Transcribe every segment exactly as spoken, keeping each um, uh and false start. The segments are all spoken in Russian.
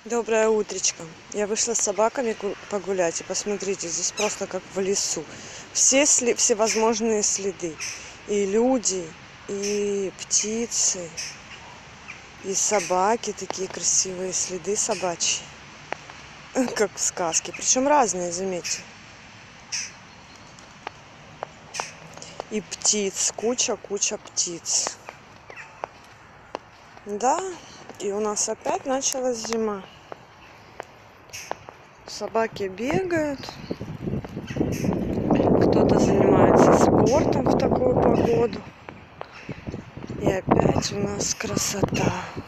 Доброе утречко. Я вышла с собаками погулять, и посмотрите, здесь просто как в лесу. Все сли... всевозможные следы. И люди, и птицы, и собаки, такие красивые следы собачьи. Как в сказке. Причем разные, заметьте. И птиц, куча-куча птиц. Да, и у нас опять началась зима. Собаки бегают, кто-то занимается спортом в такую погоду. И опять у нас красота.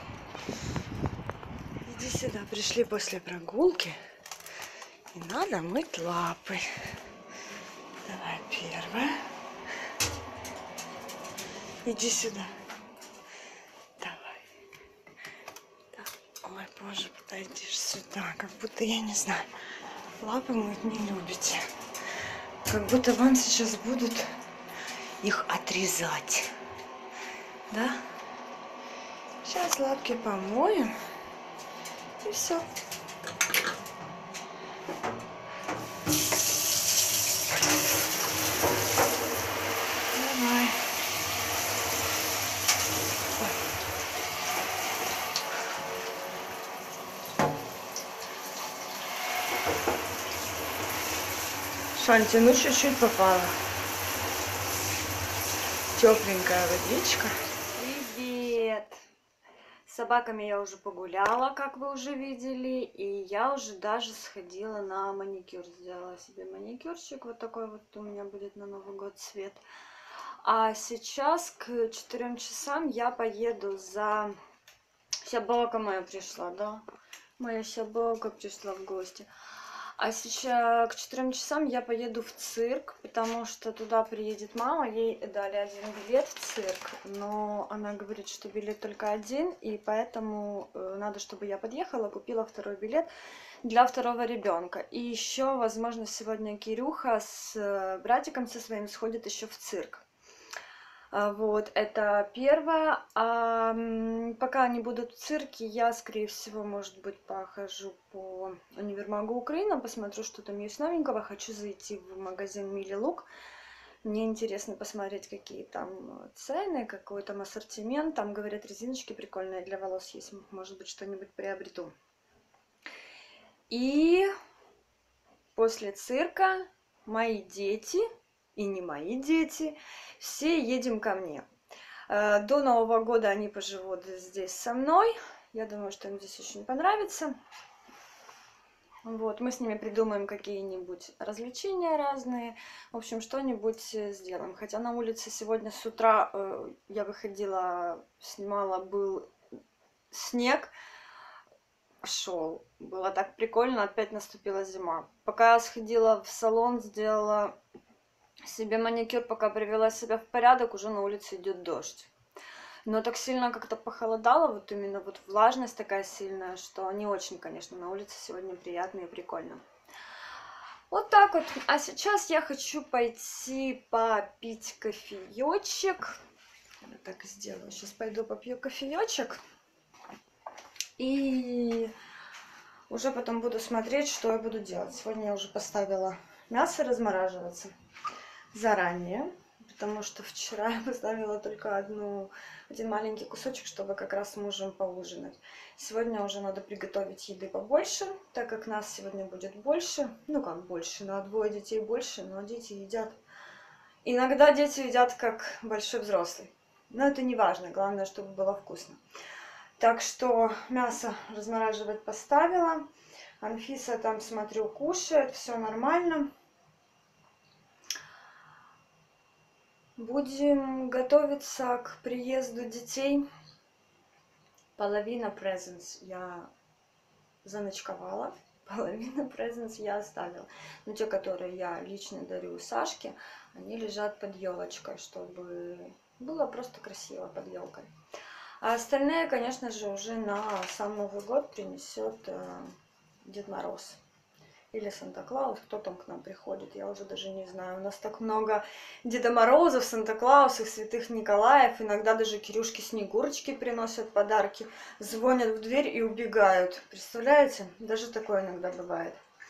Иди сюда, пришли после прогулки, и надо мыть лапы. Давай первое. Иди сюда. Давай. Так. Ой, боже, подойдешь сюда, как будто, я не знаю, лапы мыть не любите. Как будто вам сейчас будут их отрезать. Да? Сейчас лапки помоем. И все. Давай. Шанти, ну чуть-чуть попала. Тепленькая водичка. Привет! С собаками я уже погуляла, как вы уже видели. И я уже даже сходила на маникюр. Сделала себе маникюрчик. Вот такой вот у меня будет на Новый год цвет. А сейчас к четырем часам я поеду за... Собака моя пришла, да? Моя собака пришла в гости. А сейчас к четырем часам я поеду в цирк, потому что туда приедет мама. Ей дали один билет в цирк, но она говорит, что билет только один, и поэтому надо, чтобы я подъехала, купила второй билет для второго ребенка. И еще, возможно, сегодня Кирюха с братиком со своим сходит еще в цирк. Вот, это первое. А пока они будут в цирке, я, скорее всего, может быть, похожу по универмагу Украина, посмотрю, что там есть новенького. Хочу зайти в магазин Мили Лук. Мне интересно посмотреть, какие там цены, какой там ассортимент. Там, говорят, резиночки прикольные для волос есть. Может быть, что-нибудь приобрету. И после цирка мои дети... и не мои дети, все едем ко мне. До Нового года они поживут здесь со мной. Я думаю, что им здесь очень понравится. Вот, мы с ними придумаем какие-нибудь развлечения разные. В общем, что-нибудь сделаем. Хотя на улице сегодня с утра я выходила, снимала, был снег. Шел. Было так прикольно, опять наступила зима. Пока я сходила в салон, сделала... себе маникюр, пока привела себя в порядок, уже на улице идет дождь. Но так сильно как-то похолодало, вот именно вот влажность такая сильная, что не очень, конечно, на улице сегодня приятно и прикольно. Вот так вот. А сейчас я хочу пойти попить кофеечек. Я так и сделаю. Сейчас пойду попью кофеечек. И уже потом буду смотреть, что я буду делать. Сегодня я уже поставила мясо размораживаться заранее, потому что вчера я поставила только одну, один маленький кусочек, чтобы как раз с мужем поужинать. Сегодня уже надо приготовить еды побольше, так как нас сегодня будет больше. Ну как больше, на двое детей больше, но дети едят. Иногда дети едят как большой взрослый. Но это не важно, главное, чтобы было вкусно. Так что мясо размораживать поставила. Анфиса там, смотрю, кушает, все нормально. Будем готовиться к приезду детей. Половина презентс я заночковала, половина презентс я оставила. Но те, которые я лично дарю Сашке, они лежат под елочкой, чтобы было просто красиво под елкой. А остальные, конечно же, уже на сам Новый год принесет э, Дед Мороз. Или Санта-Клаус, кто там к нам приходит, я уже даже не знаю. У нас так много Деда Морозов, Санта-Клаусов, Святых Николаев. Иногда даже Кирюшки Снегурочки приносят подарки, звонят в дверь и убегают. Представляете? Даже такое иногда бывает.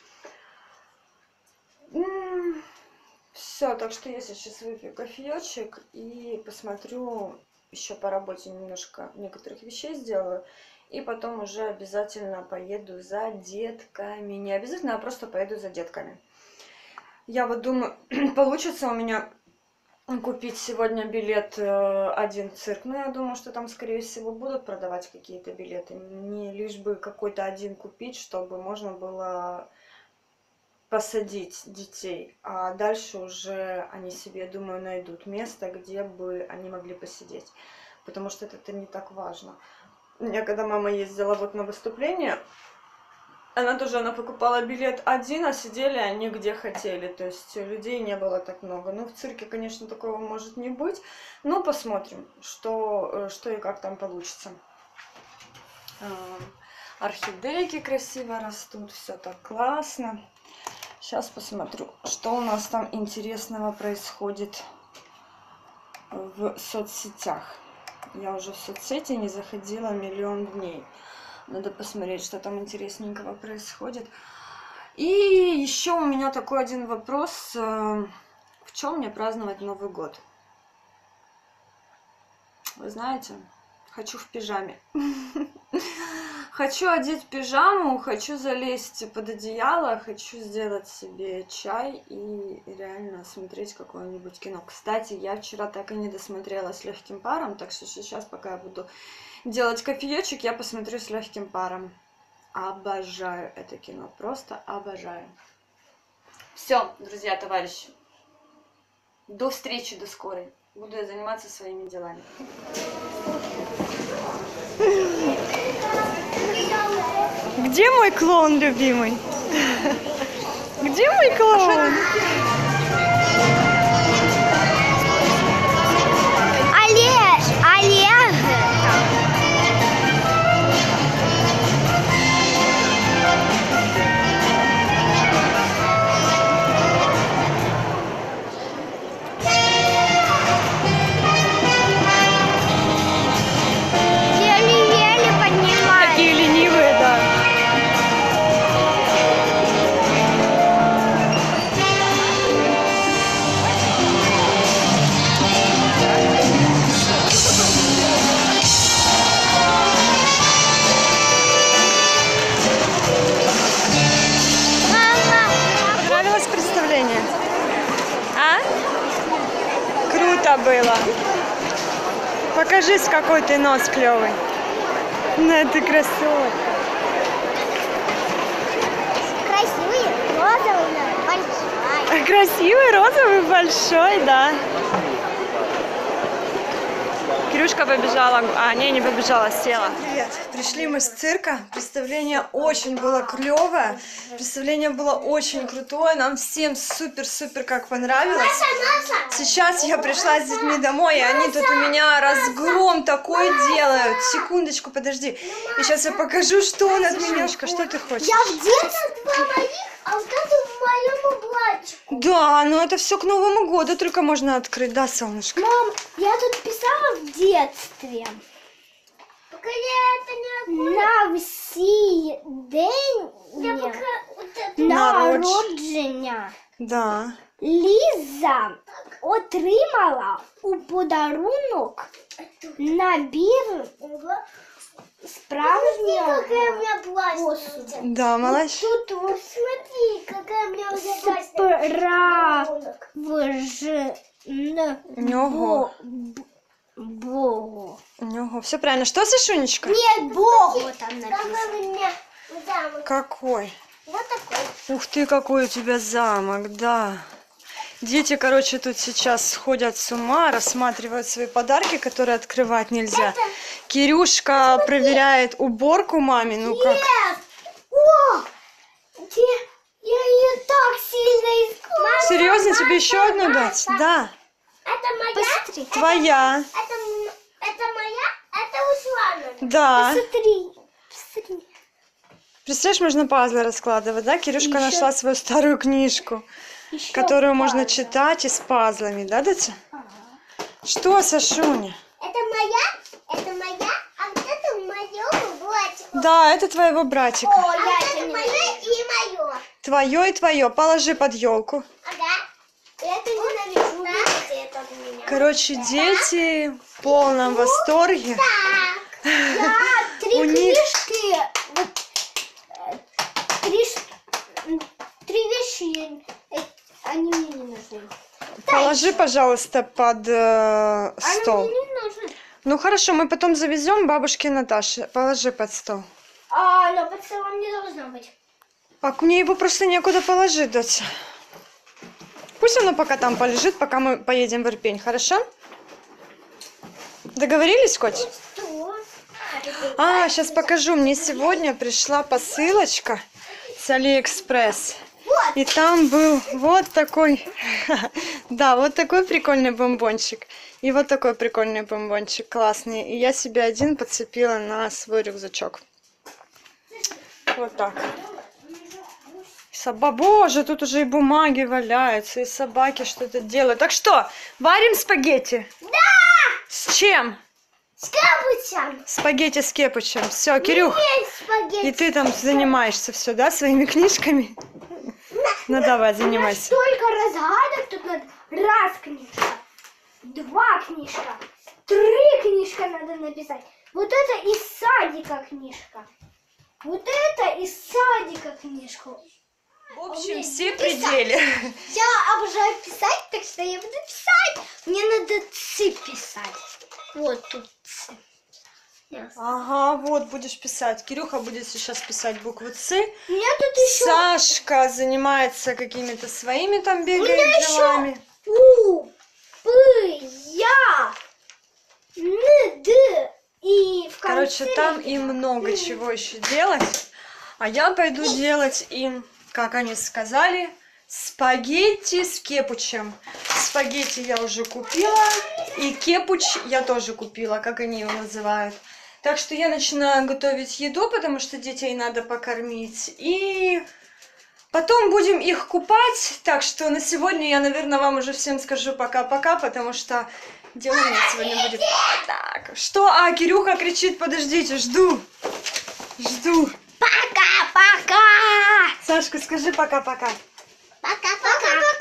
Все, так что я сейчас выпью кофеечек и посмотрю, еще по работе немножко некоторых вещей сделаю. И потом уже обязательно поеду за детками. Не обязательно, а просто поеду за детками. Я вот думаю, получится у меня купить сегодня билет один цирк. Но я думаю, что там, скорее всего, будут продавать какие-то билеты. Мне лишь бы какой-то один купить, чтобы можно было посадить детей. А дальше уже они себе, я думаю, найдут место, где бы они могли посидеть. Потому что это не так важно. Я когда мама ездила вот на выступление, она тоже, она покупала билет один, а сидели они где хотели. То есть людей не было так много. Ну, в цирке, конечно, такого может не быть. Но посмотрим, что, что и как там получится. Орхидейки красиво растут, все так классно. Сейчас посмотрю, что у нас там интересного происходит в соцсетях. Я уже в соцсети не заходила миллион дней. Надо посмотреть, что там интересненького происходит. И еще у меня такой один вопрос. В чем мне праздновать Новый год? Вы знаете, хочу в пижаме. Хочу одеть пижаму, хочу залезть под одеяло, хочу сделать себе чай и реально смотреть какое-нибудь кино. Кстати, я вчера так и не досмотрела «С легким паром», так что сейчас, пока я буду делать кофеечек, я посмотрю «С легким паром». Обожаю это кино, просто обожаю. Все, друзья, товарищи, до встречи, до скорой. Буду я заниматься своими делами. Где мой клоун любимый? Где мой клоун? Олег! Олег! Еле-еле поднимай. Такие ленивые, да. Понравилось представление? А? Круто было. Покажись, какой ты нос клевый. Ну, ты красотка. Красивый, розовый, большой. Красивый, розовый, большой, да. Кирюшка побежала, а не, не побежала, села. Привет, пришли мы с цирка. Представление очень было клевое. Представление было очень крутое. Нам всем супер-супер как понравилось. Сейчас я пришла с детьми домой, и они тут у меня разгром такой делают. Секундочку, подожди. И сейчас я покажу, что он от меня. Что ты хочешь? Я в детстве два моих, а вот это моему братику. Да, но это все к Новому году только можно открыть, да, солнышко? Мам, я тут писала в детстве. Пока я это не на всі день народження Да. Ліза отримала у подарунок набір справжнього посуду. Да, малыш. Тут вот смотри, какая у меня уже Нього. Богу. Нього. Все правильно. Что, Сашунечка? Нет, Богу там написано. Какой? Вот такой. Ух ты, какой у тебя замок, да. Дети, короче, тут сейчас сходят с ума, рассматривают свои подарки, которые открывать нельзя. Это... Кирюшка Смотри. проверяет уборку маме, ну как? Нет! О! Где? Я ее так сильно искала. Серьезно, тебе еще одну дать? Да. Это моя? Посмотри. Твоя. Это, это моя? Это у Славы. Да. Посмотри. Посмотри. Представляешь, можно пазлы раскладывать, да? Кирюшка Ещё- нашла свою старую книжку, Ещё которую можно пазл. читать и с пазлами, да, Датя? Ага. Что, Сашуня? Это моя, это моя, а вот это моё братика. Да, это твоего братика. О, я а это моё и моё. Твое и твое. Положи под елку. Ага. Это ненавижу. Видите, это у меня. Короче, дети в полном восторге. Так. Я три У них- книжки. Вот, э, три, ш- три вещи, э, они мне не нужны. Положи, пожалуйста, под э, Они стол. мне не нужны. Ну хорошо, мы потом завезем бабушке Наташе. Положи под стол. А, но под столом не должно быть. А мне его просто некуда положить, Датя. Пусть оно пока там полежит, пока мы поедем в Ирпень, хорошо? Договорились, Коть? Что? А, сейчас покажу. Мне сегодня пришла посылочка с Алиэкспресс. Вот. И там был вот такой, да, вот такой прикольный бомбончик. И вот такой прикольный бомбончик, классный. И я себе один подцепила на свой рюкзачок. Вот так. Соба... Боже, тут уже и бумаги валяются, и собаки что-то делают. Так что, варим спагетти? Да! С чем? С капучем. Спагетти с кепучем. Все, Кирюх, Есть спагетти. и ты там занимаешься все, да, своими книжками? Ну давай, занимайся. Столько разгадок тут надо. Раз книжка, два книжка, три книжка надо написать. Вот это из садика книжка. Вот это из садика книжка. В общем, все пределы. Я обожаю писать, так что я буду писать. Мне надо цы писать. Вот тут цы. Ага, вот будешь писать. Кирюха будет сейчас писать букву Ц. У меня тут еще... Сашка занимается какими-то своими там бегает меня еще- делами. У, П, Я, Н, Д. И в конце... Короче, там им много чего еще делать. А я пойду делать им, как они сказали, спагетти с кепучем. Спагетти я уже купила. И кепуч я тоже купила, как они его называют. Так что я начинаю готовить еду, потому что детей надо покормить. И потом будем их купать. Так что на сегодня я, наверное, вам уже всем скажу пока-пока, потому что дело у меня сегодня будет вот так. Что? А, Кирюха кричит, подождите, жду. Жду. Пока-пока! Сашка, скажи пока-пока. Пока-пока!